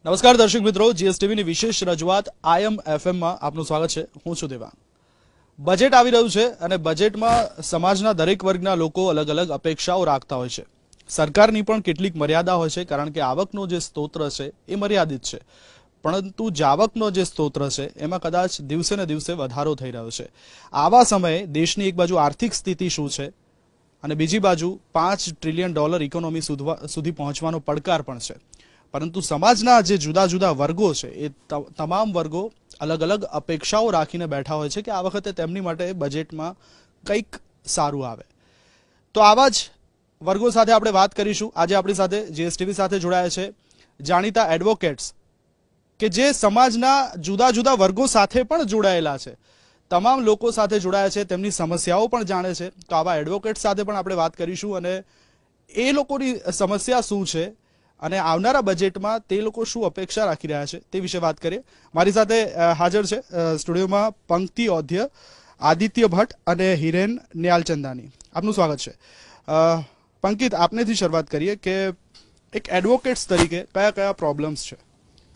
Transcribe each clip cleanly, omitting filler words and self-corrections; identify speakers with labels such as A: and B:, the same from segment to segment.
A: નમસ્કાર દર્શક મિત્રો, જીએસટીવી ની વિશેષ રજૂઆત IMFM માં આપનું સ્વાગત છે. હું છું દેવાંગ. બજેટ આવી રહ્યું છે અને બજેટમાં સમાજના દરેક વર્ગના લોકો અલગ અલગ અપેક્ષાઓ રાખતા હોય છે. સરકારની પણ કેટલીક મર્યાદા હોય છે, કારણ કે આવકનો જે સ્ત્રોત છે એ મર્યાદિત છે, પરંતુ જાવકનો જે સ્ત્રોત છે એમાં કદાચ દિવસે ને દિવસે વધારો થઈ રહ્યો છે. આવા સમયે દેશની એક બાજુ આર્થિક સ્થિતિ શું છે અને બીજી બાજુ $5 ટ્રિલિયન ઇકોનોમી સુધી પહોંચવાનો પડકાર પણ છે. પરંતુ સમાજના જે જુદા જુદા વર્ગો છે એ તમામ વર્ગો અલગ અલગ અપેક્ષાઓ રાખીને બેઠા હોય છે કે આ વખતે તેમની માટે બજેટમાં કંઈક સારું આવે. તો આવા જ વર્ગો સાથે આપણે વાત કરીશું. આજે આપણી સાથે જીએસટીવી સાથે જોડાયા છે જાણીતા એડવોકેટ્સ કે જે સમાજના જુદા જુદા વર્ગો સાથે પણ જોડાયેલા છે, તમામ લોકો સાથે જોડાયા છે, તેમની સમસ્યાઓ પણ જાણે છે. તો આવા એડવોકેટ સાથે પણ આપણે વાત કરીશું અને એ લોકોની સમસ્યા શું છે અને આવનારા બજેટમાં તે લોકો શું અપેક્ષા રાખી રહ્યા છે તે વિશે વાત કરીએ. મારી સાથે હાજર છે સ્ટુડિયોમાં પંક્તિ ઓધ્ય, આદિત્ય ભટ્ટ અને હિરેન ન્યાલચંદાની. આપનું સ્વાગત છે. પંકિત, આપનેથી શરૂઆત કરીએ કે એક એડવોકેટ્સ તરીકે કયા કયા પ્રોબ્લેમ્સ છે?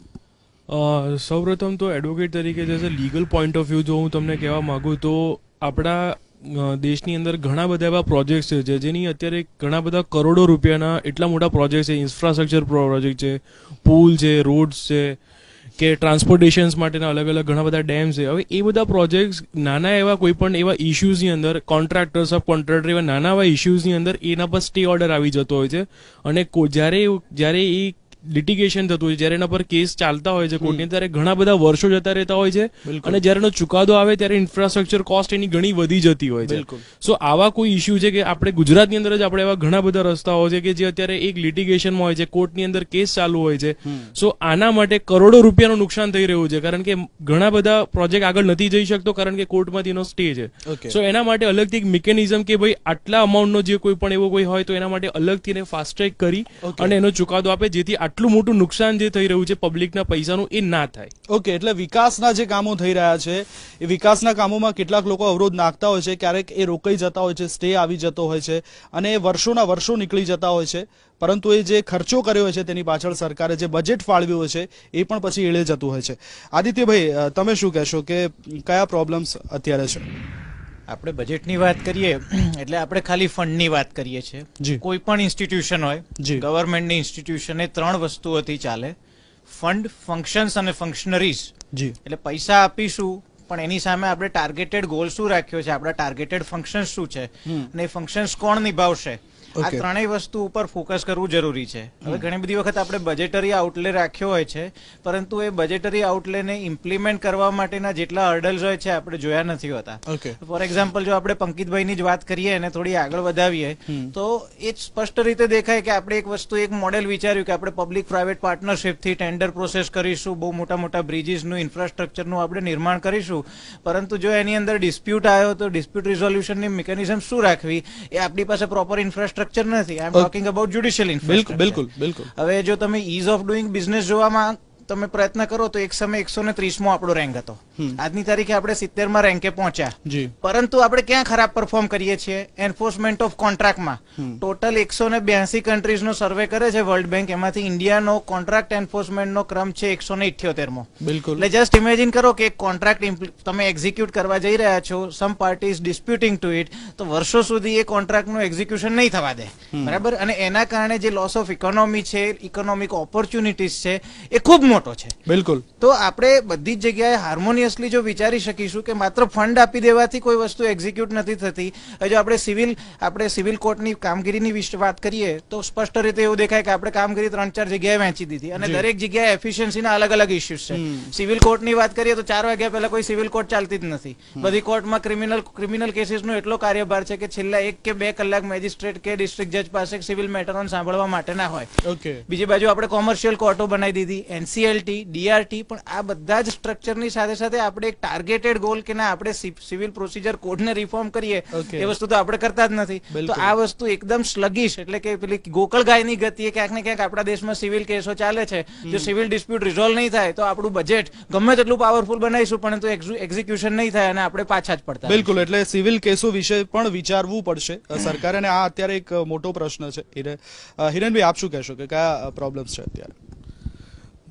B: સૌપ્રથમ તો એડવોકેટ તરીકે જશે લીગલ પોઈન્ટ ઓફ વ્યૂ જો હું તમને કહેવા માગું તો આપણા દેશની અંદર ઘણા બધા એવા પ્રોજેક્ટ્સ છે જેની અત્યારે ઘણા બધા કરોડો રૂપિયાના એટલા મોટા પ્રોજેક્ટ છે, ઇન્ફ્રાસ્ટ્રક્ચર પ્રોજેક્ટ છે, પુલ છે, રોડ્સ છે કે ટ્રાન્સપોર્ટેશન્સ માટેના અલગ અલગ ઘણા બધા ડેમ્સ છે. હવે એ બધા પ્રોજેક્ટ્સ નાના એવા કોઈ પણ એવા ઇશ્યુઝની અંદર કોન્ટ્રાક્ટર, સબ કોન્ટ્રાક્ટર એવા નાના એવા ઇશ્યુઝની અંદર એના પર સ્ટે ઓર્ડર આવી જતો હોય છે અને જ્યારે એ લિટિગેશન થતું હોય છે, જ્યારે એના પર કેસ ચાલતા હોય છે કોર્ટની, ત્યારે ઘણા બધા વર્ષો જતા રહેતા હોય છે અને જ્યારે એનો ચુકાદો આવે ત્યારે ઇન્ફ્રાસ્ટ્રક્ચર કોસ્ટ એની ઘણી વધી જતી હોય છે. સો આવા કોઈ ઇશ્યુ છે કે આપણે ગુજરાતની અંદર જ આપણે એવા ઘણા બધા રસ્તાઓ છે કે જે અત્યારે એક લિટિગેશનમાં હોય છે, કોર્ટની અંદર કેસ ચાલુ હોય છે. સો આના માટે કરોડો રૂપિયાનું નુકસાન થઈ રહ્યું છે, કારણ કે ઘણા બધા પ્રોજેક્ટ આગળ નથી જઈ શકતો કારણ કે કોર્ટમાંથી એનો સ્ટે છે. સો એના માટે અલગથી એક મિકેનિઝમ કે ભાઈ આટલા અમાઉન્ટનો જે કોઈ પણ એવો કોઈ હોય તો એના માટે અલગથી એને ફાસ્ટ ટ્રેક કરી અને એનો ચુકાદો આપે, જેથી આટલું મોટું નુકસાન જે થઈ રહ્યું છે પબ્લિકના પૈસાનું એ ના થાય.
A: ઓકે, એટલે વિકાસના જે કામો થઈ રહ્યા છે એ વિકાસના કામોમાં કેટલાક લોકો અવરોધ નાખતા હોય છે, ક્યારેક એ રોકાઈ જતા હોય છે, સ્ટે આવી જતો હોય છે અને વર્ષોના વર્ષો નીકળી જતા હોય છે, પરંતુ એ જે ખર્ચો કર્યો હોય છે તેની પાછળ સરકારે જે બજેટ ફાળવ્યું હોય છે એ પણ પછી એળે જતું હોય છે. આદિત્યભાઈ, તમે શું કહેશો કે કયા પ્રોબ્લેમ્સ અત્યારે છે?
C: આપણે બજેટની વાત કરીએ એટલે આપણે ખાલી ફંડની વાત કરીએ છીએ. કોઈ પણ ઇન્સ્ટિટ્યુશન હોય, ગવર્મેન્ટની ઇન્સ્ટિટ્યુશન, એ 3 વસ્તુઓથી ચાલે: ફંડ, ફંક્શન્સ અને ફંક્શનરીઝ. એટલે પૈસા આપીશું પણ એની સામે આપણે ટાર્ગેટેડ ગોલ શું રાખ્યો છે, આપણા ટાર્ગેટેડ ફંક્શન્સ શું છે અને એ ફંક્શન્સ કોણ નિભાવશે, આ ત્રણેય વસ્તુ ઉપર ફોકસ કરવું જરૂરી છે. હવે ઘણી બધી વખત આપણે બજેટરી આઉટલે રાખ્યો હોય છે, પરંતુ એ બજેટરી આઉટલેને ઇમ્પ્લિમેન્ટ કરવા માટેના જેટલા હર્ડલ્સ હોય છે આપણે જોયા નથી હોતા. ફોર એક્ઝામ્પલ, જો આપણે પંકિતભાઈની જ વાત કરીએ અને થોડી આગળ વધાવીએ તો એ સ્પષ્ટ રીતે દેખાય કે આપણે એક વસ્તુ, એક મોડેલ વિચાર્યું કે આપણે પબ્લિક પ્રાઇવેટ પાર્ટનરશિપથી ટેન્ડર પ્રોસેસ કરીશું, બહુ મોટા મોટા બ્રિજીસનું, ઇન્ફ્રાસ્ટ્રક્ચરનું આપણે નિર્માણ કરીશું, પરંતુ જો એની અંદર ડિસ્પ્યુટ આવ્યો તો ડિસ્પ્યુટ રિઝોલ્યુશનની મિકેનિઝમ શું રાખવી, એ આપણી પાસે પ્રોપર ઇન્ફ્રાસ્ટ્રક્ચર નથી. I am talking about judicial infrastructure. બિલકુલ. હવે જો તમે ઇઝ ઓફ ડુઈંગ બિઝનેસ જોવામાં તમે પ્રયત્ન કરો તો એક સમય 130મો આપણો રેન્ક હતો. આજની તારીખે આપણે 70માં રેન્કે પહોંચ્યા, પરંતુ આપણે ક્યાં ખરાબ પરફોર્મ કરીએ છીએ? એન્ફોર્સમેન્ટ ઓફ કોન્ટ્રાક્ટમાં. ટોટલ 182 કન્ટ્રીઝનો સર્વે કરે છે વર્લ્ડ બેંક, એમાંથી ઇન્ડિયાનો કોન્ટ્રાક્ટ એન્ફોર્સમેન્ટનો ક્રમ છે 178મો. એટલે જસ્ટ ઇમેજિન કરો કે એક કોન્ટ્રાક્ટ તમે એક્ઝિક્યુટ કરવા જઈ રહ્યા છો, some party is disputing to it, તો વર્ષો સુધી એ કોન્ટ્રાક્ટનું એક્ઝિક્યુશન નહીં થવા દે, બરાબર? અને એના કારણે જે લોસ ઓફ ઇકોનોમી છે, ઇકોનોમિક ઓપોર્ચ્યુનિટીઝ છે, એ ખૂબ મોટો છે.
A: બિલકુલ.
C: તો આપણે બધી જ જગ્યાએ હાર્મોનિયસલી જો વિચારી શકીશું કે માત્ર ફંડ આપી દેવાથી કોઈ વસ્તુ એક્ઝિક્યુટ નથી થતી. જો આપણે સિવિલ કોર્ટની કામગીરીની વિશે વાત કરીએ તો સ્પષ્ટ રીતે એવું દેખાય કે આપણે કામગીરી 3-4 જગ્યાએ વહેંચી દીધી અને દરેક જગ્યાએ એફિશિયન્સીના અલગ અલગ ઇસ્યુઝ છે. સિવિલ કોર્ટની વાત કરીએ તો 4 વાગ્યા પહેલા કોઈ સિવિલ કોર્ટ ચાલતી જ નથી. બધી કોર્ટમાં ક્રિમિનલ કેસીસનો એટલો કાર્યભાર છે કે છેલ્લા 1 કે 2 કલાક મેજિસ્ટ્રેટ કે ડિસ્ટ્રિક્ટ જજ પાસે સિવિલ મેટરોને સાંભળવા માટે ના હોય. બીજી બાજુ આપણે કોમર્શિયલ કોર્ટો બનાવી દીધી, NCLT, DRT, પણ આ બધા જ સ્ટ્રક્ચરની સાથે સાથે આપણે એક ટાર્ગેટેડ ગોલ કે ના આપણે સિવિલ પ્રોસિજર કોડને રિફોર્મ કરીએ, એ વસ્તુ તો આપણે કરતા જ નથી. તો આ વસ્તુ એકદમ સ્લગિશ, એટલે કે પેલી ગોકળ ગાયની ગતિએ ક્યાંક ને ક્યાંક આપણા દેશમાં સિવિલ કેસો ચાલે છે. જો સિવિલ ડિસ્પ્યુટ રિઝોલ્વ નહીં થાય તો આપણું બજેટ ગમે તેટલું પાવરફુલ બનાવીશું પરંતુ એક્ઝિક્યુશન નહીં થાય અને આપણે પાછા જ પડતા.
A: બિલકુલ. એટલે સિવિલ કેસો વિશે પણ વિચારવું પડશે સરકારે, અને આ અત્યારે એક મોટો પ્રશ્ન છે. હિરેનભાઈ, આપ શું કહેશો કે કયા પ્રોબ્લેમ્સ છે અત્યારે?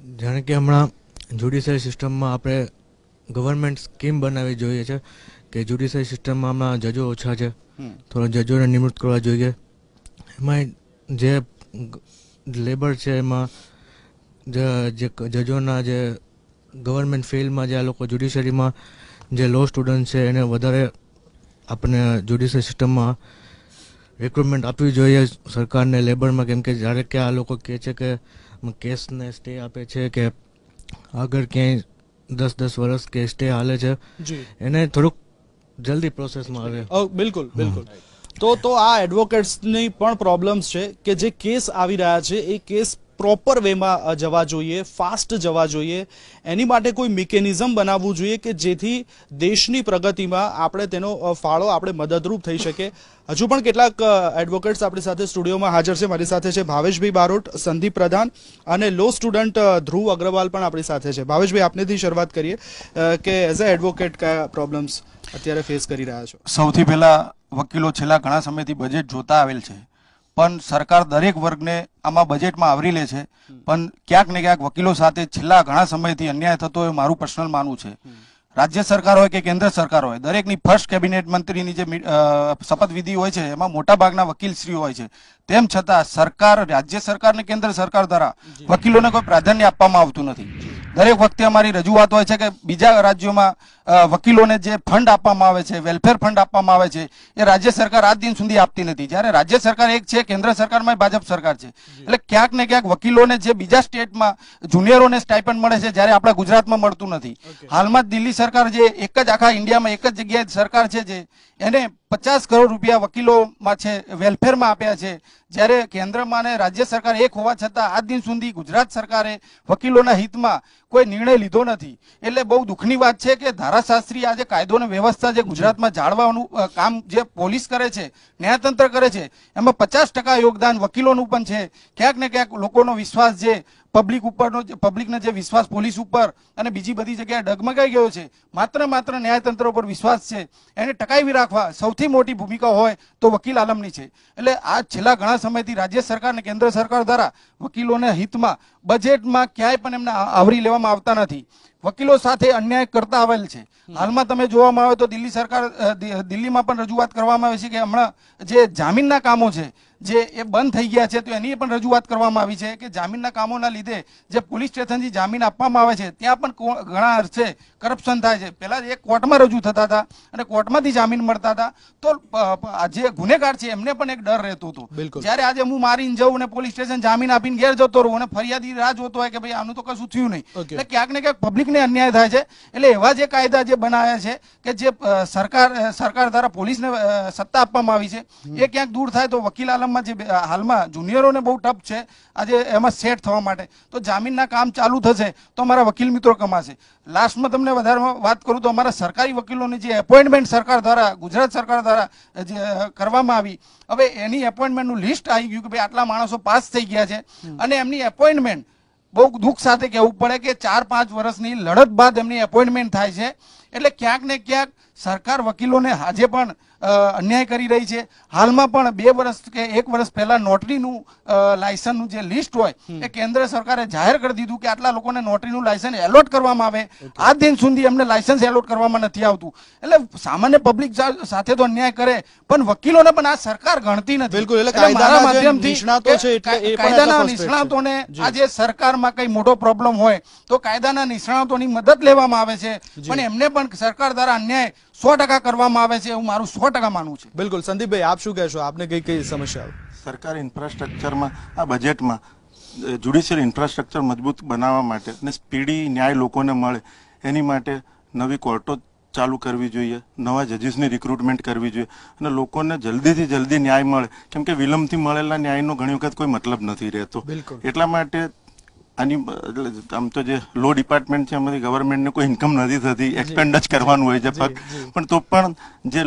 D: જાણે કે હમણાં જ્યુડિશિયલ સિસ્ટમમાં આપણે ગવર્મેન્ટ સ્કીમ બનાવવી જોઈએ છે કે જ્યુડિશિયલ સિસ્ટમમાં હમણાં જજો ઓછા છે, થોડા જજોને નિમણૂક કરવા જોઈએ. એમાં જે લેબર છે એમાં જે જજોના જે ગવર્મેન્ટ ફિલ્ડમાં જે આ લોકો જ્યુડિશરીમાં જે લો સ્ટુડન્ટ છે એને વધારે આપણે જ્યુડિશિયલ સિસ્ટમમાં રિક્રુટમેન્ટ આપવી જોઈએ સરકારને લેબરમાં, કેમ કે જ્યારે કે આ લોકો કહે છે કે કેસને સ્ટે આપે છે કે આગળ ક્યાંય 10-10 વર્ષ કે સ્ટે હાલે છે, એને થોડુંક જલ્દી પ્રોસેસમાં આવે.
A: બિલકુલ બિલકુલ. તો આ એડવોકેટ્સની પણ પ્રોબ્લેમ્સ છે કે જે કેસ આવી રહ્યા છે એ કેસ પ્રોપર વેમાં જવા જોઈએ, ફાસ્ટ જવા જોઈએ. એની માટે કોઈ મિકેનિઝમ બનાવવું જોઈએ કે જેથી દેશની પ્રગતિમાં આપણે તેનો ફાળો આપણે મદદરૂપ થઈ શકે. હજુ પણ કેટલાક એડવોકેટ્સ આપણી સાથે સ્ટુડિયોમાં હાજર છે. મારી સાથે છે ભાવેશભાઈ બારોટ, સંદીપ પ્રધાન અને લો સ્ટુડન્ટ ધ્રુવ અગ્રવાલ પણ આપણી સાથે છે. ભાવેશભાઈ, આપનેથી શરૂઆત કરીએ કે એઝ અ એડવોકેટ કયા પ્રોબ્લેમ્સ અત્યારે ફેસ કરી રહ્યા છો?
E: સૌથી પહેલા વકીલો છેલ્લા ઘણા સમયથી બજેટ જોતા આવેલ છે, પણ સરકાર દરેક વર્ગને આમાં બજેટમાં આવરી લે છે, પણ ક્યાંક ને ક્યાંક વકીલો સાથે છેલ્લા ઘણા સમયથી અન્યાય થતો હોય મારું પર્સનલ માનવું છે. રાજ્ય સરકાર હોય કે કેન્દ્ર સરકાર હોય, દરેકની ફર્સ્ટ કેબિનેટ મંત્રીની જે શપથવિધિ હોય છે એમાં મોટા ભાગના વકીલશ્રીઓ હોય છે. તેમ છતાં સરકાર, રાજ્ય સરકાર ને કેન્દ્ર સરકાર દ્વારા વકીલોને કોઈ પ્રાધાન્ય આપવામાં આવતું નથી. દરેક વખતે અમારી રજૂઆત હોય છે કે બીજા રાજ્યોમાં વકીલોને જે ફંડ આપવામાં આવે છે, વેલફેર ફંડ આપવામાં આવે છે, એ રાજ્ય સરકાર આજ દિન સુધી આપતી નથી. જ્યારે રાજ્ય સરકાર એક છે, કેન્દ્ર સરકારમાં ભાજપ સરકાર છે. એટલે ક્યાંક ને ક્યાંક વકીલોને જે બીજા સ્ટેટમાં જુનિયરોને સ્ટાઇપન્ડ મળે છે, જ્યારે આપણા ગુજરાતમાં મળતું નથી. હાલમાં જ દિલ્હી સરકાર, જે એક જ આખા ઇન્ડિયામાં એક જ જગ્યાએ સરકાર છે, જે એને 50 કરોડ રૂપિયા વકીલોમાં છે વેલફેરમાં આપ્યા છે, જ્યારે કેન્દ્રમાં અને રાજ્ય સરકાર એક હોવા છતાં આજ દિન સુધી ગુજરાત સરકારે વકીલોના હિતમાં કોઈ નિર્ણય લીધો નથી. એટલે બહુ દુઃખની વાત છે કે ધારાશાસ્ત્રી આજે કાયદો અને વ્યવસ્થા જે ગુજરાતમાં જાળવવાનું કામ જે પોલીસ કરે છે, ન્યાયતંત્ર કરે છે, એમાં 50% યોગદાન વકીલોનું પણ છે. ક્યાંક ને ક્યાંક લોકોનો વિશ્વાસ જે પબ્લિક ઉપરનો, પબ્લિકનો જે વિશ્વાસ પોલીસ ઉપર અને બીજી બધી જગ્યાએ ડગમગાઈ ગયો છે, માત્ર ન્યાયતંત્ર ઉપર વિશ્વાસ છે, એને ટકાવી રાખવા સૌથી મોટી ભૂમિકા હોય તો વકીલ આલમની છે. એટલે આ છેલ્લા ઘણા સમયથી રાજ્ય સરકાર અને કેન્દ્ર સરકાર દ્વારા વકીલોના હિતમાં બજેટમાં ક્યાંય પણ એમને આવરી લેવામાં આવતા નથી. વકીલો સાથે અન્યાય કરતા આવેલ છે. હાલમાં તમે જોવામાં આવે તો દિલ્હી સરકાર, દિલ્હીમાં પણ રજૂઆત કરવામાં આવે છે કે હમણાં જે જામીનના કામો છે જે એ બંધ થઈ ગયા છે, તો એની પણ રજૂઆત કરવામાં આવી છે કે જામીનના કામોના લીધે જે પોલીસ સ્ટેશનથી જામીન આપવામાં આવે છે ત્યાં પણ ઘણા અર્થે કરપ્શન થાય છે. પહેલા એક કોર્ટમાં રજૂ થતા હતા અને કોર્ટમાંથી જામીન મળતા હતા, તો જે ગુનેગાર છે એમને પણ એક ડર રહેતો હતો. જ્યારે આજે હું મારીને જઉં અને પોલીસ સ્ટેશન જામીન આપીને ઘેર જતો રહું અને ફરિયાદી રાહ જોતો હોય કે ભાઈ આનું તો કશું થયું નહીં, એટલે ક્યાંક ને ક્યાંક પબ્લિકને અન્યાય થાય છે. એટલે એવા જે કાયદા જે બનાવ્યા છે કે જે સરકાર દ્વારા પોલીસને સત્તા આપવામાં આવી છે, એ ક્યાંક દૂર થાય તો વકીલ આલમમાં જે હાલમાં જુનિયરોને બહુ ટફ છે આજે એમાં સેટ થવા માટે, તો જામીનના કામ ચાલુ થશે તો અમારા વકીલ મિત્રો કમાશે. લાસ્ટમાં તમને વધારે વાત કરું તો અમારા સરકારી વકીલોની જે એપોઇન્ટમેન્ટ સરકાર દ્વારા, ગુજરાત સરકાર દ્વારા જે કરવામાં આવી, હવે એની એપોઇન્ટમેન્ટનું લિસ્ટ આવી ગયું કે ભાઈ આટલા માણસો પાસ થઈ ગયા છે, અને એમની એપોઇન્ટમેન્ટ બહુ દુઃખ સાથે કહેવું પડે કે 4-5 વર્ષની લડત બાદ એમની એપોઇન્ટમેન્ટ થાય છે. એટલે ક્યાંક ને ક્યાંક સરકાર વકીલોને આજે પણ અન્યાય કરી રહી છે. હાલમાં પણ 2 વર્ષ કે 1 વર્ષ પહેલા નોટરીનું લાયસન્સનું જે લિસ્ટ હોય એ કેન્દ્ર સરકારે જાહેર કરી દીધું કે આટલા લોકોને નોટરીનું લાયસન્સ એલોટ કરવામાં આવે. આજ દિન સુધી એમને લાયસન્સ એલોટ કરવામાં નથી આવતું. એટલે સામાન્ય પબ્લિક સાથે તો અન્યાય કરે, પણ વકીલોને પણ આ સરકાર ગણતી નથી.
A: બિલકુલ. એટલે કાયદાના માધ્યમથી
E: કાયદાના નિષ્ણાતોને આજે સરકારમાં કઈ મોટો પ્રોબ્લેમ હોય તો કાયદાના નિષ્ણાતોની મદદ લેવામાં આવે છે, પણ એમને પણ સરકાર દ્વારા અન્યાય 100% કરવામાં આવે છે એવું મારું 100% માનવું છે.
A: બિલકુલ. સંદીપભાઈ, આપ શું કહેશો? આપને કઈ સમસ્યાઓ?
F: સરકારી ઇન્ફ્રાસ્ટ્રક્ચરમાં આ બજેટમાં જ્યુડિશિયલ ઇન્ફ્રાસ્ટ્રક્ચર મજબૂત બનાવવા માટે અને સ્પીડી ન્યાય લોકોને મળે એની માટે નવી કોર્ટો ચાલુ કરવી જોઈએ, નવા જજીસની રિક્રુટમેન્ટ કરવી જોઈએ અને લોકોને જલ્દીથી જલ્દી ન્યાય મળે, કેમ કે વિલંબથી મળેલા ન્યાયનો ઘણી વખત કોઈ મતલબ નથી રહેતો. એટલા માટે આની આમ તો જે લો ડિપાર્ટમેન્ટ છે એમાંથી ગવર્મેન્ટને કોઈ ઇન્કમ નથી થતી, એક્સપેન્ડ જ કરવાનું હોય છે ફક્ત, પણ તો પણ જે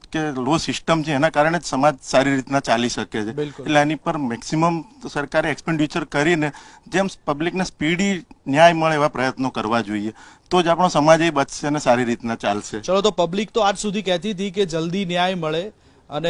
F: લો સિસ્ટમ છે એના કારણે જ સમાજ સારી રીતના ચાલી શકે છે. એટલે એની પર મેક્સિમમ સરકારે એક્સપેન્ડિચર કરીને જેમ પબ્લિકને સ્પીડી ન્યાય મળે એવા પ્રયત્નો કરવા જોઈએ, તો જ આપણો સમાજ એ બચશે અને સારી રીતના ચાલશે.
A: ચલો, તો પબ્લિક તો આજ સુધી કહેતી હતી કે જલ્દી ન્યાય મળે, અને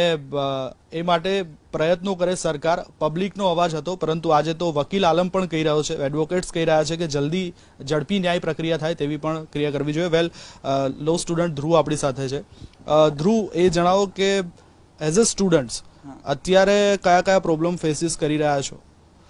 A: એ માટે પ્રયત્નો કરે સરકાર. પબ્લિકનો અવાજ હતો, પરંતુ આજે તો વકીલ આલમ પણ કહી રહ્યો છે, એડવોકેટ્સ કહી રહ્યા છે કે જલ્દી ઝડપી ન્યાય પ્રક્રિયા થાય તેવી પણ ક્રિયા કરવી જોઈએ. વેલ, લો સ્ટુડન્ટ ધ્રુવ આપણી સાથે છે. ધ્રુવ, એ જણાવો કે એઝ અ સ્ટુડન્ટ્સ અત્યારે કયા કયા પ્રોબ્લેમ ફેસીસ કરી રહ્યા છો,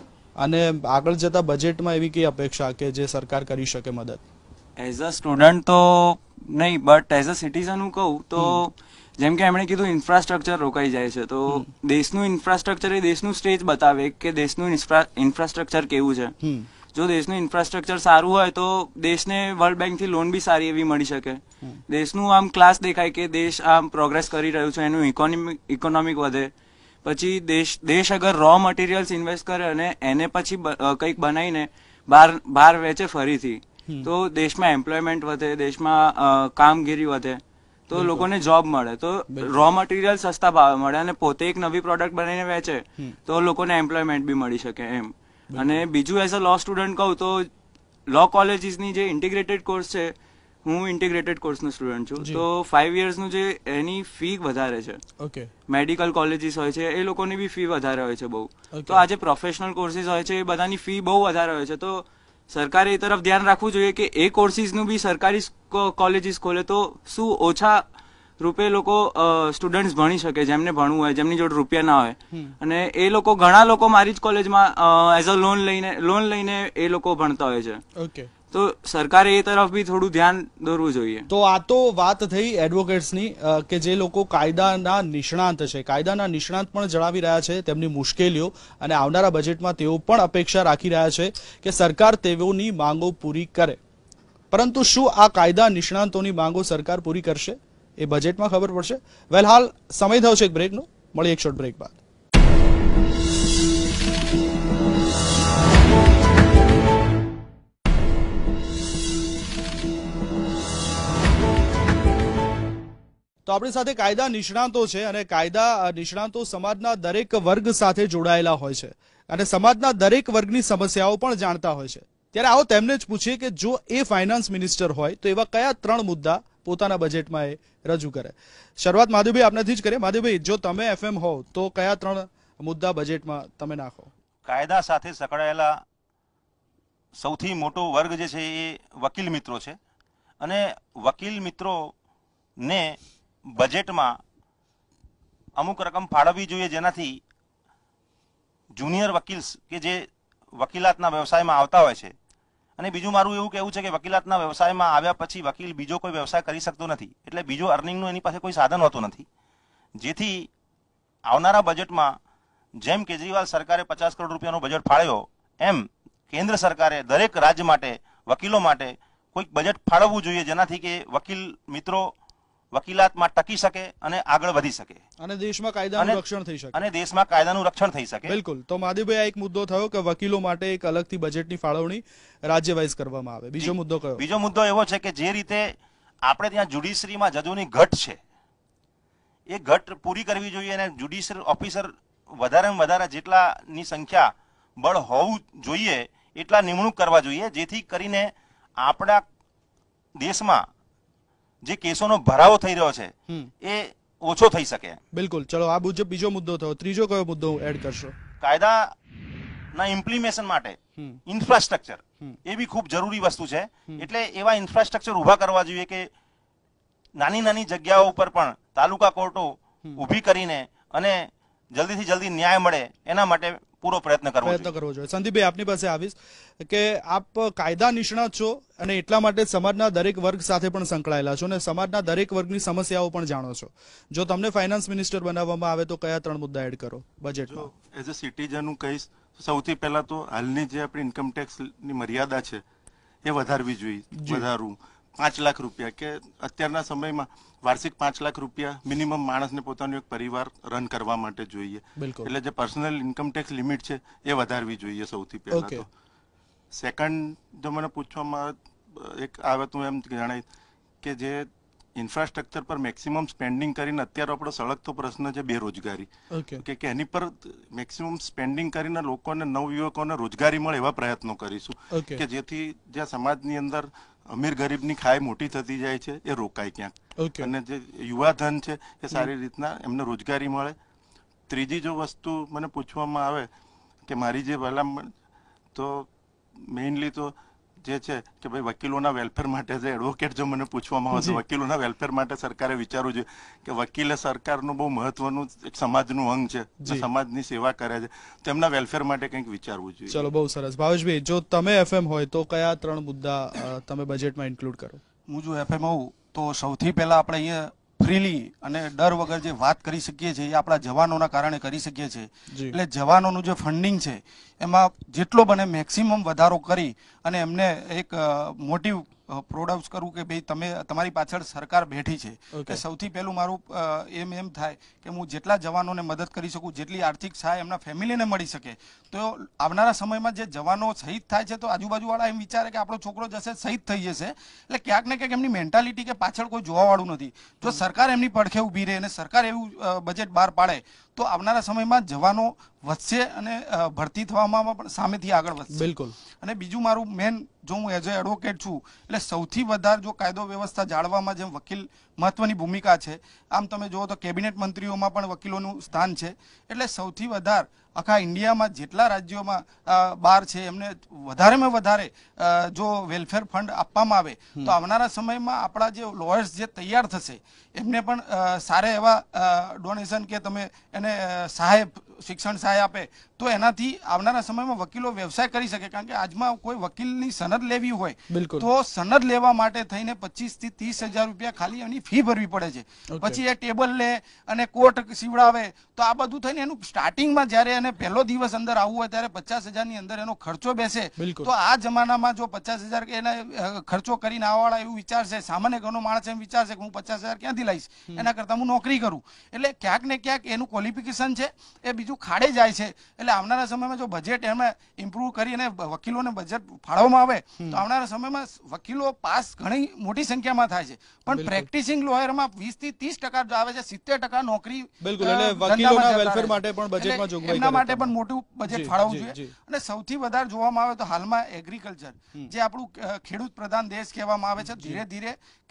A: અને આગળ જતા બજેટમાં એવી કઈ અપેક્ષા કે જે સરકાર કરી શકે મદદ?
G: એઝ અ સ્ટુડન્ટ તો નહીં, બટ એઝ અ સિટીઝન હું કહું તો જેમ કે એમણે કીધું ઇન્ફ્રાસ્ટ્રક્ચર રોકાઈ જાય છે, તો દેશનું ઇન્ફ્રાસ્ટ્રક્ચર એ દેશનું સ્ટેજ બતાવે કે દેશનું ઇન્ફ્રાસ્ટ્રક્ચર કેવું છે. જો દેશનું ઇન્ફ્રાસ્ટ્રક્ચર સારું હોય તો દેશને વર્લ્ડ બેંકથી લોન બી સારી એવી મળી શકે. દેશનું આમ ક્લાસ દેખાય કે દેશ આમ પ્રોગ્રેસ કરી રહ્યું છે, એનું ઇકોનોમિક વધે. પછી દેશ અગર રો મટીરિયલ્સ ઇન્વેસ્ટ કરે અને એને પછી કંઈક બનાવીને બહાર વેચે ફરીથી, તો દેશમાં એમ્પ્લોયમેન્ટ વધે, દેશમાં કામગીરી વધે, તો લોકોને જોબ મળે, તો રો મટીરિયલ સસ્તા ભાવે મળે અને પોતે એક નવી પ્રોડક્ટ બનાવીને વેચે તો લોકોને એમ્પ્લોયમેન્ટ બી મળી શકે એમ. અને બીજું એઝ અ લો સ્ટુડન્ટ કહું તો લો કોલેજીસની જે ઇન્ટિગ્રેટેડ કોર્સ છે, હું ઇન્ટિગ્રેટેડ કોર્સનો સ્ટુડન્ટ છું, તો 5 yearsનું જે એની ફી વધારે છે. મેડિકલ કોલેજીસ હોય છે એ લોકોની બી ફી વધારે હોય છે બહુ. તો આ જે પ્રોફેશનલ કોર્સીસ હોય છે એ બધાની ફી બહુ વધારે હોય છે, તો સરકારે એ તરફ ધ્યાન રાખવું જોઈએ કે એ કોર્સીસનું બી સરકારી કોલેજીસ ખોલે તો શું ઓછા રૂપે લોકો સ્ટુડન્ટ્સ ભણી શકે, જેમને ભણવું હોય, જેમની જોડે રૂપિયા ના હોય. અને એ લોકો, ઘણા લોકો મારી જ કોલેજમાં એઝ અ લોન લઈને એ લોકો ભણતા હોય છે. તો સરકારે એ તરફ બી થોડું ધ્યાન દોરવું જોઈએ.
A: તો આ તો વાત થઈ એડવોકેટ્સની કે જે લોકો કાયદાના નિષ્ણાંત છે. કાયદાના નિષ્ણાંત પણ જણાવી રહ્યા છે તેમની મુશ્કેલીઓ, અને આવનારા બજેટમાં તેઓ પણ અપેક્ષા રાખી રહ્યા છે કે સરકાર તેઓની માંગો પૂરી કરે. પરંતુ શું આ કાયદા નિષ્ણાંતોની માંગો સરકાર પૂરી કરશે એ બજેટમાં ખબર પડશે. વેલ, હાલ સમય થયો છે એક બ્રેકનો. મળી એક શોર્ટ બ્રેક બાદ. તો આપણી સાથે કાયદા નિષ્ણાંતો છે, અને કાયદા નિષ્ણાંતો સમાજના દરેક વર્ગ સાથે જોડાયેલા હોય છે અને સમાજના દરેક વર્ગની સમસ્યાઓ પણ જાણતા હોય છે. ત્યારે આવો તેમને જ પૂછીએ કે જો એ ફાઇનાન્સ મિનિસ્ટર હોય તો એવા કયા 3 મુદ્દા પોતાના બજેટમાં એ રજૂ કરે. શરૂઆત માધવભાઈ આપનાથી જ કરીએ. માધવભાઈ, જો તમે FM હોવ તો કયા 3 મુદ્દા બજેટમાં તમે નાખો?
H: કાયદા સાથે સંકળાયેલા સૌથી મોટો વર્ગ જે છે એ વકીલ મિત્રો છે, અને વકીલ મિત્રોને બજેટમાં અમુક રકમ ફાળવવી જોઈએ જેનાથી જુનિયર વકીલ્સ કે જે વકીલાતના વ્યવસાયમાં આવતા હોય છે, અને બીજું મારું એવું કહેવું છે કે વકીલાતના વ્યવસાયમાં આવ્યા પછી વકીલ બીજો કોઈ વ્યવસાય કરી શકતો નથી, એટલે બીજો અર્નિંગનું એની પાસે કોઈ સાધન હોતું નથી. જેથી આવનારા બજેટમાં જેમ કેજરીવાલ સરકારે 50 કરોડ રૂપિયાનો બજેટ ફાળવ્યો, એમ કેન્દ્ર સરકારે દરેક રાજ્ય માટે વકીલો માટે કોઈક બજેટ ફાળવવું જોઈએ જેનાથી કે વકીલ મિત્રો વકીલાતમાં ટકી શકે અને આગળ વધી શકે,
A: અને દેશમાં કાયદાનું રક્ષણ થઈ શકે.
H: અને દેશમાં કાયદાનું રક્ષણ થઈ શકે.
A: બિલકુલ. તો માધવભાઈ, આ એક મુદ્દો થયો કે વકીલો માટે એક અલગથી બજેટની ફાળવણી રાજ્ય વાઇઝ કરવામાં આવે. બીજો મુદ્દો કયો?
H: બીજો મુદ્દો એવો છે કે જે રીતે આપણે ત્યાં જ્યુડિશરીમાં જજોની ઘટ છે એ ઘટ પૂરી કરવી જોઈએ, અને જ્યુડિશિયલ ઓફિસર વધારેમાં વધારે જેટલાની સંખ્યા બળ હોવું જોઈએ એટલા નિમણૂક કરવા જોઈએ, જેથી કરીને આપણા દેશમાં જે કેસોનો ભરાવો થઈ રહ્યો છે એ ઓછો થઈ શકે.
A: બિલકુલ. ચલો, આ બીજો મુદ્દો થયો. ત્રીજો કયો મુદ્દો એડ કરશો?
H: કાયદાના ઇમ્પ્લિમેશન માટે ઇન્ફ્રાસ્ટ્રક્ચર એ બી ખૂબ જરૂરી વસ્તુ છે, એટલે એવા ઇન્ફ્રાસ્ટ્રક્ચર ઉભા કરવા જોઈએ કે નાની નાની જગ્યાઓ ઉપર પણ તાલુકા કોર્ટો ઊભી કરીને અને જલ્દીથી જલ્દી ન્યાય મળે એના માટે પૂરો પ્રયત્ન કરવો જોઈએ.
A: સંદીપભાઈ, આપની પાસે આવીશ કે આપ કાયદા નિષ્ણાત છો અને એટલા માટે સમાજના દરેક વર્ગ સાથે પણ સંકળાયેલા છો અને સમાજના દરેક વર્ગની સમસ્યાઓ પણ જાણો છો. જો તમને ફાઇનાન્સ મિનિસ્ટર બનાવવામાં આવે તો કયા 3 મુદ્દા એડ કરો બજેટમાં?
F: એઝ અ સિટીઝન હું કહીશ, સૌથી પહેલા તો હાલની જે આપણી ઇન્કમ ટેક્સની મર્યાદા છે એ વધારવી જોઈએ. વધારવું 5 લાખ રૂપિયા, કે અત્યારના સમયમાં વાર્ષિક 5 લાખ રૂપિયા મિનિમમ માણસને પોતાનો એક પરિવાર રન કરવા માટે જોઈએ. એટલે જે પર્સનલ ઇન્કમ ટેક્સ લિમિટ છે એ વધારવી જોઈએ સૌથી પહેલા તો. સેકન્ડ, જો મને પૂછવામાં એક આવે તો એમ જણાય કે જે ઇન્ફ્રાસ્ટ્રક્ચર પર મેક્સિમમ સ્પેન્ડિંગ કરીને અત્યારે આપણો સળગતો પ્રશ્ન છે બેરોજગારી, કે એની પર મેક્સિમમ સ્પેન્ડિંગ કરીને લોકોને, નવયુવકોને રોજગારી મળે એવા પ્રયત્નો કરીશું કે જેથી જ્યાં સમાજની અંદર અમીર ગરીબની ખાઈ મોટી થતી જાય છે એ રોકાય ક્યાંક, અને જે યુવા ધન છે એ સારી રીતના એમને રોજગારી મળે. ત્રીજી જો વસ્તુ મને પૂછવામાં આવે કે મારી જે ભલામણ, તો મેઇનલી તો જે છે કે ભાઈ વકીલોના વેલફેર માટે જે એડવોકેટ જો મને પૂછવામાં આવે તો વકીલોના વેલફેર માટે સરકારે વિચારવું જોઈએ કે વકીલે સરકારનું બહુ મહત્વનું એક સમાજનું અંગ છે, જે સમાજની સેવા કરે છે, તેમના વેલફેર માટે કંઈક વિચારવું જોઈએ.
A: ચલો, બહુ સરસ. ભાવેશભાઈ, જો તમે એફએમ હોય તો કયા 3 મુદ્દા તમે બજેટમાં ઇન્ક્લુડ કરો?
E: હું જો એફએમ હોઉં તો સૌથી પહેલા આપણે અહીંયા ફ્રીલી અને ડર વગર જે વાત કરી શકીએ છીએ એ આપણા જવાનોના કારણે કરી શકીએ છીએ. એટલે જવાનોનું જે ફંડિંગ છે એમાં જેટલો બને મેક્સિમમ વધારો કરી અને એમને એક મોટિવ પ્રોડ્યુસ કરવું કે ભાઈ તમે તમારી પાછળ સરકાર બેઠી છે. કે સૌથી પહેલું મારું એમ થાય કે હું જેટલા જવાનોને મદદ કરી શકું, જેટલી આર્થિક સહાય એમના ફેમિલીને મળી શકે, તો આવનારા સમયમાં જે જવાનો શહીદ થાય છે તો આજુબાજુવાળા એમ વિચારે કે આપણો છોકરો જશે શહીદ થઈ જશે, એટલે ક્યાંક ને ક્યાંક એમની મેન્ટાલિટી કે પાછળ કોઈ જોવાવાળું નથી. જો સરકાર એમની પડખે ઊભી રહે અને સરકાર એવું બજેટ બહાર પાડે તો આવનારા સમયમાં જવાનો વધશે અને ભરતી થવામાં પણ સામેથી આગળ વધશે.
A: બિલકુલ.
E: અને બીજું મારું મેન, જો હું એઝ એ એડવોકેટ છું એટલે સૌથી વધારે જો કાયદો વ્યવસ્થા જાળવવામાં જેમ વકીલ મહત્વની ભૂમિકા છે, આમ તમે જુઓ તો કેબિનેટ મંત્રીઓમાં પણ વકીલોનું સ્થાન છે. એટલે સૌથી વધારે આખા ઇન્ડિયામાં જેટલા રાજ્યોમાં બહાર છે એમને વધારેમાં વધારે જો વેલફેર ફંડ આપવામાં આવે તો આવનારા સમયમાં આપણા જે લોયર્સ જે તૈયાર થશે એમને પણ સારા એવા ડોનેશન કે તમે એને સહાય, શિક્ષણ સહાય આપે તો એનાથી આવનારા સમયમાં વકીલો વ્યવસાય કરી શકે. કારણ કે આજમાં કોઈ વકીલની સનદ લેવી હોય તો સનદ લેવા માટે થઈને 25 થી 30 હજાર રૂપિયા ખાલી એની ફી ભરવી પડે છે. પછી એ ટેબલ લે અને કોર્ટ સીવડાવે તો આ બધું થઈને એનું સ્ટાર્ટિંગમાં જ્યારે એને પહેલો દિવસ અંદર આવવું હોય ત્યારે 50,000 ની અંદર એનો ખર્ચો બેસે. તો આ જમાનામાં જો 50,000 એને ખર્ચો કરીને આવવાવાળા એવું વિચારશે, સામાન્ય ઘરનો માણસ એમ વિચારશે કે હું 50,000 ક્યાંથી લઈશ, એના કરતાં હું નોકરી કરું. એટલે ક્યાંક ને ક્યાંક એનું ક્વોલિફિકેશન છે એ બીજું ખાડે જાય છે. એટલે આવનારા સમયમાં જો બજેટ એમાં ઇમ્પ્રુવ કરી અને વકીલોને બજેટ ફાળવવામાં આવે તો આવનારા સમયમાં વકીલો પાસ ઘણી મોટી સંખ્યામાં થાય છે, પણ પ્રેક્ટિસિંગ લોયરમાં 20 થી 30% આવે છે, 70% નોકરી.
A: બિલકુલ. એટલે વકીલોના વેલફેર માટે પણ બજેટમાં જોગવાઈ
E: એમના માટે પણ મોટું બજેટ ફાળવવું જોઈએ. અને સૌથી વધારે જોવામાં આવે તો હાલમાં એગ્રીકલ્ચર, જે આપણું ખેડૂત પ્રધાન દેશ કહેવામાં આવે છે, ધીરે ધીરે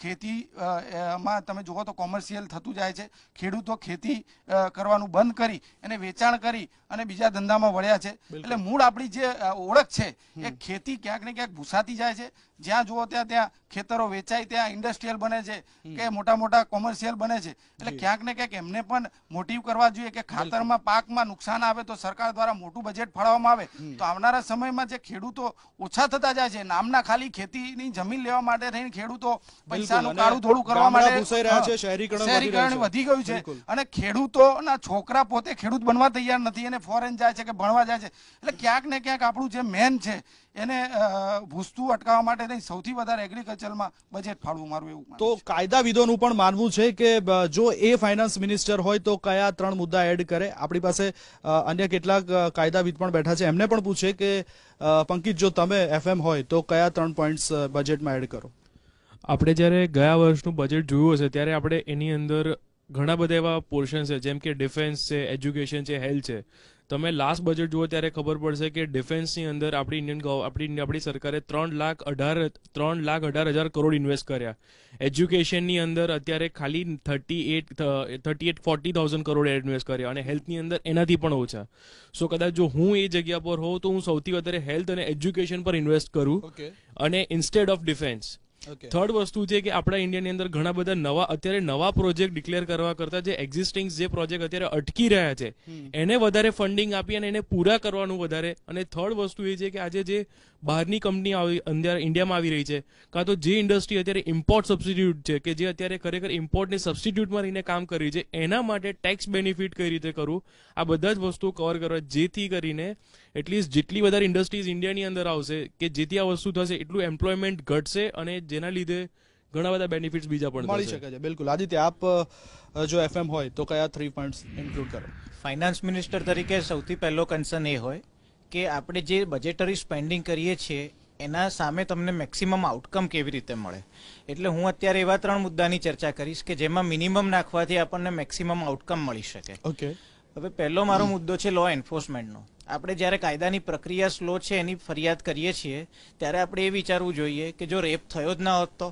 E: ખેતીમાં તમે જુઓ તો કોમર્શિયલ થતું જાય છે. ખેડૂતો ખેતી કરવાનું બંધ કરી અને વેચાણ કરી અને બીજા ધંધામાં વળ્યા છે. એટલે મૂળ આપણી જે ઓળખ છે એ ખેતી ક્યાંક ને ક્યાંક ભૂસાતી જાય છે. જ્યાં જુઓ ત્યાં ખેતરો વેચાય, ત્યાં ઇન્ડસ્ટ્રીયલ બને છે કે મોટા મોટા કોમર્શિયલ બને છે. એટલે ક્યાંક ને ક્યાંક એમને પણ મોટિવ કરવા જોઈએ કે ખાતરમાં પાકમાં નુકસાન આવે તો સરકાર દ્વારા મોટું બજેટ ફાળવવામાં આવે તો આવનારા સમયમાં જે ખેડૂતો ઓછા થતા જાય છે, નામના ખાલી ખેતીની જમીન લેવા માટે થઈને ખેડૂતો પૈસાનું કાળું થોડું કરવા માટે શહેરીકરણ વધી ગયું છે. અને ખેડૂતોના છોકરા પોતે ખેડૂત બનવા તૈયાર નથી અને ફોરેન જાય છે કે ભણવા જાય છે. એટલે ક્યાંક ને ક્યાંક આપણું જે મેન છે એને ભૂસતું અટકાવવા માટે સૌથી વધારે એગ્રીકલ્ચરમાં બજેટ ફાળવું મારું એવું.
A: તો કાયદાવિદોનું પણ માનવું છે કે જો એ ફાઇનાન્સ મિનિસ્ટર હોય તો કયા 3 મુદ્દા એડ કરે. આપણી પાસે અન્ય કેટલાક કાયદાવિદ પણ બેઠા છે, એમને પણ પૂછે કે પંકિત, જો તમે એફએમ હોય તો કયા 3 પોઈન્ટ્સ બજેટમાં એડ કરો?
B: આપણે જ્યારે ગયા વર્ષનું બજેટ જોયું હશે ત્યારે આપણે એની અંદર ઘણા બધા એવા પોર્શન છે, જેમ કે ડિફેન્સ છે, એજ્યુકેશન છે, હેલ્થ છે. તમે લાસ્ટ બજેટ જુઓ ત્યારે ખબર પડશે કે ડિફેન્સની અંદર આપણી સરકારે 3,18,000 કરોડ ઇન્વેસ્ટ કર્યા. એજ્યુકેશનની અંદર અત્યારે ખાલી 38,40,000 કરોડ ઇન્વેસ્ટ કર્યા અને હેલ્થની અંદર એનાથી પણ ઓછા. સો કદાચ જો હું એ જગ્યા પર હોઉં તો હું સૌથી વધારે હેલ્થ અને એજ્યુકેશન પર ઇન્વેસ્ટ કરું અને ઇન્સ્ટેડ ઓફ ડિફેન્સ. થર્ડ વસ્તુ છે કે આપણા ઇન્ડિયાની અંદર ઘણા બધા અત્યારે નવા પ્રોજેક્ટ ડિક્લેર કરવા કરતા જે એક્ઝિસ્ટિંગ જે પ્રોજેક્ટ અત્યારે અટકી રહ્યા છે એને વધારે ફંડિંગ આપી અને એને પૂરા કરવાનું વધારે. અને થર્ડ વસ્તુ એ છે કે આજે જે બહારની કંપની ઇન્ડિયામાં આવી રહી છે, કાં તો જે ઇન્ડસ્ટ્રી અત્યારે ઇમ્પોર્ટ સબસ્ટિટ્યુટ છે કે જે અત્યારે ખરેખર ઇમ્પોર્ટની સબસ્ટિટ્યુટમાં રહીને કામ કરી છે, એના માટે ટેક્સ બેનિફિટ કઈ રીતે કરવું, આ બધા જ વસ્તુઓ કવર કરવા, જેથી કરીને એટલીસ્ટ જેટલી વધારે ઇન્ડસ્ટ્રીઝ ઇન્ડિયાની અંદર આવશે કે જેથી આ વસ્તુ થશે એટલું એમ્પ્લોયમેન્ટ ઘટશે અને જેના લીધે ઘણા બધા બેનિફિટ્સ બીજા પણ
A: મળી શકે છે. બિલકુલ. આદિત્ય, આપ જો એફએમ હોય તો કયા 3 પોઈન્ટ્સ ઇન્ક્લુડ કરો?
C: ફાઇનાન્સ મિનિસ્ટર તરીકે સૌથી પહેલો કન્સર્ન એ હોય કે આપણે જે બજેટરી સ્પેન્ડિંગ કરીએ છીએ એના સામે તમને મેક્સિમમ આઉટકમ કેવી રીતે મળે. એટલે હું અત્યારે એવા 3 મુદ્દાની ચર્ચા કરીશ કે જેમાં મિનિમમ નાખવાથી આપણને મેક્સિમમ આઉટકમ મળી શકે.
A: ઓકે.
C: હવે પહેલો મારો મુદ્દો છે લો એન્ફોર્સમેન્ટનો. આપણે જ્યારે કાયદાની પ્રક્રિયા સ્લો છે એની ફરિયાદ કરીએ છીએ ત્યારે આપણે એ વિચારવું જોઈએ કે જો રેપ થયો જ ના હોત તો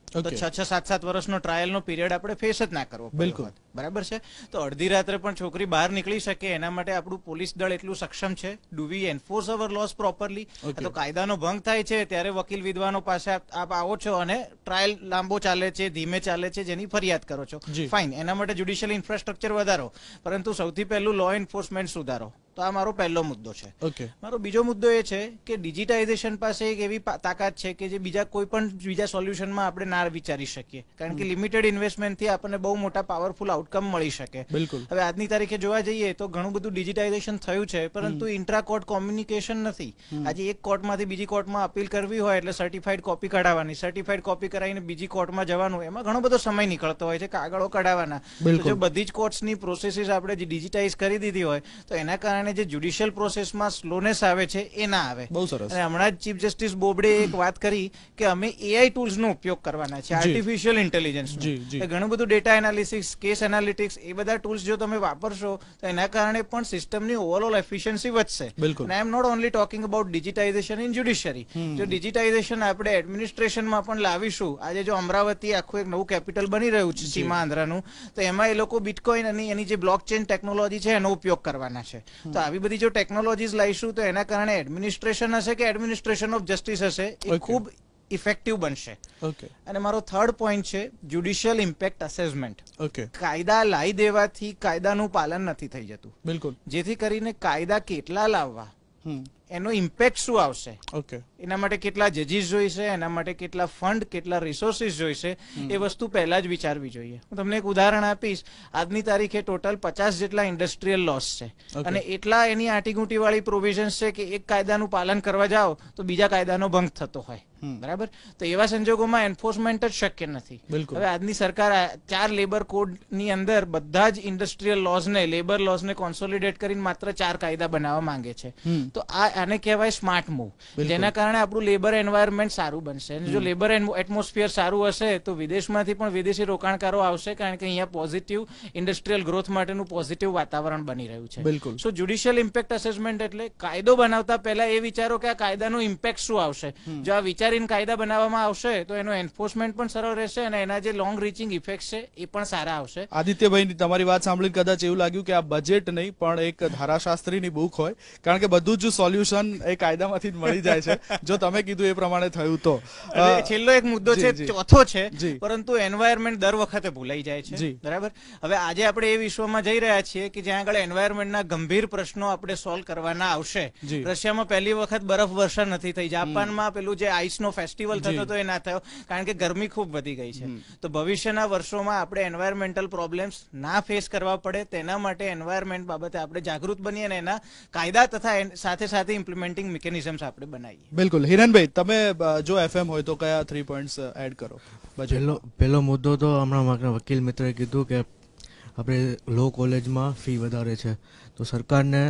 C: 6-7 વર્ષનો ટ્રાયલનો પીરિયડ આપણે ફેસ જ ના કરવો. બિલકુલ બરાબર છે. તો અડધી રાત્રે પણ છોકરી બહાર નીકળી શકે એના માટે આપણું પોલીસ દળ એટલું સક્ષમ છે? Do we enforce our laws properly? તો કાયદાનો ભંગ થાય છે ત્યારે વકીલ વિદ્વાનો પાસે આપ આવો છો અને ટ્રાયલ લાંબો ચાલે છે, ધીમે ચાલે છે, જેની ફરિયાદ કરો છો. ફાઇન, એના માટે જ્યુડિશિયલ ઇન્ફ્રાસ્ટ્રક્ચર વધારો, પરંતુ સૌથી પહેલું લો એન્ફોર્સમેન્ટ સુધારો. તો આ મારો પહેલો મુદ્દો છે. મારો બીજો મુદ્દો એ છે કે ડિજિટાઇઝેશન પાસે એક એવી તાકાત છે કે જે બીજા સોલ્યુશનમાં આપણે ના વિચારી શકીએ, કારણ કે લિમિટેડ ઇન્વેસ્ટમેન્ટથી આપણને બહુ મોટા પાવરફુલ આઉટકમ મળી શકે. હવે આજની તારીખે જોવા જઈએ તો ઘણું બધું ડિજિટાઇઝેશન થયું છે, પરંતુ ઇન્ટ્રા કોર્ટ કોમ્યુનિકેશન નથી. આજે એક કોર્ટમાંથી બીજી કોર્ટમાં અપીલ કરવી હોય એટલે સર્ટિફાઈડ કોપી કઢાવવાની, સર્ટિફાઈડ કોપી કરાવીને બીજી કોર્ટમાં જવાનું, એમાં ઘણો બધો સમય નીકળતો હોય છે, કાગળો કઢાવવાના. જો બધી જ કોર્ટ્સની પ્રોસેસીસ આપણે ડિજિટાઇઝ કરી દીધી હોય તો એના કારણે જે જ્યુડિશિયલ પ્રોસેસમાં સ્લોનેસ આવે છે એ ના આવે. અને હમણાં જ ચીફ જસ્ટિસ બોબડે એક વાત કરી કે અમે એઆઈ ટૂલ્સનો ઉપયોગ કરવાના છે, આર્ટિફિશિયલ ઇન્ટેલિજન્સ. ઘણું બધું ડેટા એનાલિસિસ, કેસ એનાલિટિક્સ, એ બધા ટૂલ્સ જો તમે વાપરશો તો એના કારણે પણ સિસ્ટમની ઓવરઓલ એફિશિયન્સી વધશે. I am not only talking about digitization in judiciary. જો ડિજિટાઇઝેશન આપણે એડમિનિસ્ટ્રેશનમાં પણ લાવીશું, આજે જો અમરાવતી આખું એક નવું કેપિટલ બની રહ્યું છે સીમા આંધ્રાનું, તો એમાં એ લોકો બિટકોઇન અને એની જે બ્લોકચેન ટેકનોલોજી છે એનો ઉપયોગ કરવાના છે. તો આવી બધી જો ટેકનોલોજીસ લાવીશું તો એના કારણે એડમિનિસ્ટ્રેશન હશે કે એડમિનિસ્ટ્રેશન ઓફ જસ્ટિસ હશે એ ખૂબ ઇફેક્ટિવ બનશે. અને મારો થર્ડ પોઈન્ટ છે જ્યુડિશિયલ ઇમ્પેક્ટ અસેસમેન્ટ. કાયદા લાવી દેવાથી કાયદાનું પાલન નથી થઈ જતું. બિલકુલ. જેથી કરીને કાયદા કેટલા લાવવા, એનો ઇમ્પેક્ટ શું આવશે, એના માટે કેટલા જજીસ જોઈશે, એના માટે કેટલા ફંડ, કેટલા રિસોર્સિસ જોઈશે, એ વસ્તુ પહેલા જ વિચારવી જોઈએ. હું તમને એક ઉદાહરણ આપીશ. આજની તારીખે ટોટલ 50 જેટલા ઇન્ડસ્ટ્રીયલ લોસ છે અને એટલા એની આંટીઘૂંટી વાળી પ્રોવિઝન્સ છે કે એક કાયદાનું પાલન કરવા જાઓ તો બીજા કાયદાનો ભંગ થતો હોય. બરાબર. તો એવા સંજોગોમાં એન્ફોર્સમેન્ટ જ શક્ય નથી. હવે આજની સરકાર 4 લેબર કોડ ની અંદર બધા જ ઇન્ડસ્ટ્રીયલ લોઝને, લેબર લોઝને કોન્સોલિડેટ કરીને માત્ર 4 કાયદા બનાવવા માંગે છે. તો આને કહેવાય સ્માર્ટ મૂવ, જેના કારણે આપણું લેબર એન્વાયરમેન્ટ સારું બનશે. જો લેબર એટમોસ્ફિયર સારું હશે તો વિદેશમાંથી પણ વિદેશી રોકાણકારો આવશે, કારણ કે અહીંયા પોઝિટિવ ઇન્ડસ્ટ્રીયલ ગ્રોથ માટેનું પોઝિટિવ વાતાવરણ બની રહ્યું છે. સો જ્યુડિશિયલ ઇમ્પેક્ટ અસેસમેન્ટ એટલે કાયદો બનાવતા પહેલા એ વિચારો કે આ કાયદાનો ઇમ્પેક્ટ શું આવશે. જો આ વિચારીને કાયદા બનાવવામાં આવશે તો એનો એન્ફોર્સમેન્ટ પણ સરળ રહેશે અને એના જે લોંગ રીચિંગ ઇફેક્ટ છે એ પણ સારા આવશે.
A: આદિત્યભાઈ, તમારી વાત સાંભળીને કદાચ એવું લાગ્યું કે આ બજેટ નહીં પણ એક ધારાશાસ્ત્રીની બુક હોય, કારણ કે બધું જ સોલ્યુશન એ કાયદામાંથી જ મળી જાય છે જો તમે કીધું એ પ્રમાણે થયું તો.
C: છેલ્લો એક મુદ્દો છે, ચોથો છે, પરંતુ એન્વાયરમેન્ટ દર વખતે ભૂલાઈ જાય છે. બરાબર. હવે આજે આપણે એ વિશ્વમાં જઈ રહ્યા છીએ કે જ્યાં આગળ એન્વાયરમેન્ટના ગંભીર પ્રશ્નો આપણે સોલ્વ કરવાના આવશે. રશિયામાં પહેલી વખત બરફ વર્ષા નથી થઈ. જાપાનમાં પેલું જે આઈસનો ફેસ્ટિવલ થતો તો એ ના થયો, કારણ કે ગરમી ખૂબ વધી ગઈ છે. તો ભવિષ્યના વર્ષોમાં આપણે એન્વાયરમેન્ટલ પ્રોબ્લેમ્સ ના ફેસ કરવા પડે તેના માટે એન્વાયરમેન્ટ બાબતે આપણે જાગૃત બનીએ અને એના કાયદા તથા સાથે સાથે ઇમ્પ્લિમેન્ટિંગ મિકેનિઝમ્સ આપણે બનાવીએ.
A: બિલકુલ. હિરણભાઈ, તમે જો એફએમ હોય તો કયા 3 પોઈન્ટ્સ એડ કરો?
D: પહેલો મુદ્દો તો હમણાં વકીલ મિત્રએ કીધું કે આપણે લો કોલેજમાં ફી વધારે છે, તો સરકારને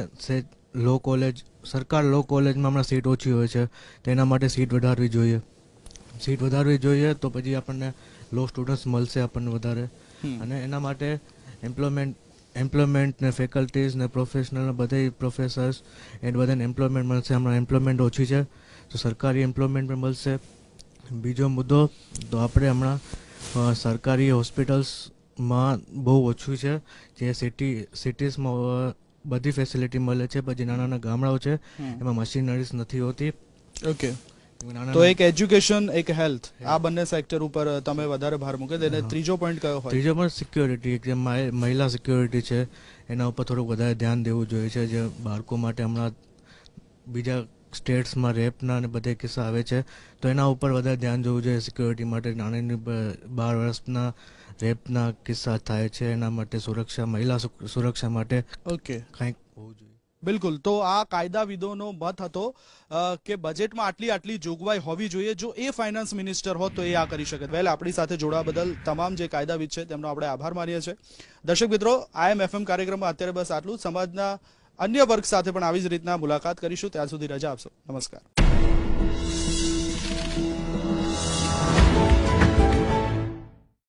D: સરકાર લો કોલેજમાં હમણાં સીટ ઓછી હોય છે, તેના માટે સીટ વધારવી જોઈએ. તો પછી આપણને લો સ્ટુડન્ટ્સ મળશે આપણને વધારે, અને એના માટે એમ્પ્લોયમેન્ટ ને ફેકલ્ટીઝ ને પ્રોફેશનલ ને બધા પ્રોફેસર્સ એ બધાને એમ્પ્લોયમેન્ટ મળશે. હમણાં એમ્પ્લોયમેન્ટ ઓછી છે તો સરકારી એમ્પ્લોયમેન્ટ પણ મળશે. બીજો મુદ્દો તો આપણે હમણાં સરકારી હોસ્પિટલ્સમાં બહુ ઓછું છે, જે સિટીઝમાં બધી ફેસિલિટી મળે છે, પછી નાના ગામડાઓ છે એમાં મશીનરીઝ નથી હોતી.
A: તો એક એજ્યુકેશન, એક હેલ્થ, આ બંને સેક્ટર ઉપર તમે વધારે ભાર મૂકે. અને ત્રીજો પોઈન્ટ કયો હોય?
D: ત્રીજો પોઈન્ટ સિક્યોરિટી, જે મહિલા સિક્યોરિટી છે એના ઉપર થોડુંક વધારે ધ્યાન દેવું જોઈએ છે. જે બાળકો માટે હમણાં બીજા સ્ટેટ્સમાં રેપના અને બધા કિસ્સા આવે છે તો એના ઉપર વધારે ધ્યાન દેવું જોઈએ. સિક્યોરિટી માટે નાની 12 વર્ષના રેપના કિસ્સા થાય છે, એના માટે સુરક્ષા, મહિલા સુરક્ષા માટે કંઈક હોવું જોઈએ.
A: બિલકુલ. તો આ કાયદાવિદોનો મત હતો કે બજેટમાં આટલી જોગવાઈ હોવી જોઈએ. જો એ ફાઇનાન્સ મિનિસ્ટર હોત તો એ આ કરી શકે. વેલ, આપણી સાથે જોડાવા બદલ તમામ જે કાયદાવિદ છે તેમનો આપણે આભાર માનીએ છીએ. દર્શક મિત્રો, IMFM કાર્યક્રમમાં અત્યારે બસ આટલું. સમાજના અન્ય વર્ગ સાથે પણ આવી જ રીતના મુલાકાત કરીશું. ત્યાં સુધી રજા આપશો. નમસ્કાર.